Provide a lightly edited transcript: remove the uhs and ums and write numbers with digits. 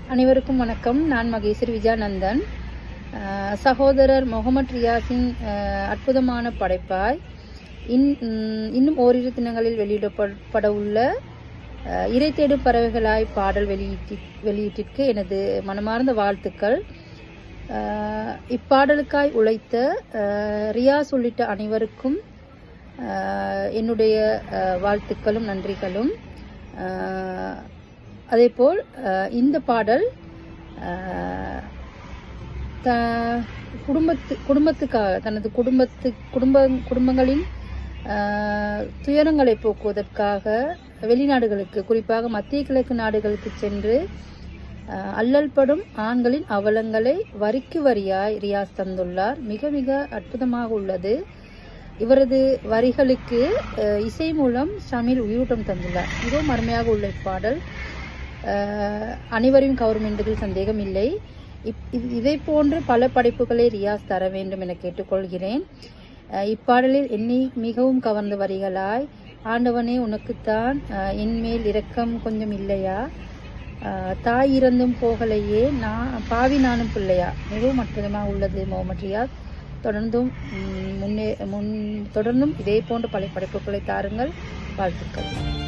அனைவருக்கும் வணக்கம். நான் மகேஸ்வரி விஜயானந்தன். சகோதரர் முகமது ரியாஸின் அற்புதமான படைப்பாய் இன்னும் ஓரிரு தினங்களில் வெளியிடப்பட உள்ள இறை தேடும் பறவைகளாய் பாடல் வெளியீட்டிற்கு எனது மனமார்ந்த வாழ்த்துக்கள். இப்பாடலுக்காய் உழைத்த ரியாஸ் உள்ளிட்ட அனைவருக்கும் என்னுடைய வாழ்த்துக்களும் நன்றிகளும். அதேபோல் இந்த பாடல் குடும்பத்துக்காக தனது குடும்பங்களின் துயரங்களை போக்குவதற்காக வெளிநாடுகளுக்கு, குறிப்பாக மத்திய கிழக்கு நாடுகளுக்கு சென்று அல்லல்படும் ஆண்களின் அவலங்களை வரிக்கு வரியாய் ரியாஸ் தந்துள்ளார். மிக மிக அற்புதமாக உள்ளது. இவரது வரிகளுக்கு இசை மூலம் ஷமீல் உயிரூட்டம் தந்துள்ளார். மிகவும் அருமையாக உள்ள இப்பாடல் அனைவரையும் கவரும் என்பதில் சந்தேகம் இல்லை. இதை போன்று பல படைப்புகளை ரியாஸ் தர வேண்டும் என கேட்டுக்கொள்கிறேன். இப்பாடலில் என்னை மிகவும் கவர்ந்த வரிகளாய், ஆண்டவனே உனக்குத்தான் என் மேல் இரக்கம் கொஞ்சம் இல்லையா, தாய் இறந்தும் போகலையே, பாவி நானும் பிள்ளையா. மிகவும் அற்புதமாக உள்ளது முகமது ரியாஸ். தொடர்ந்தும் இதே போன்ற பல படைப்புகளை தாருங்கள். வாழ்த்துக்கள்.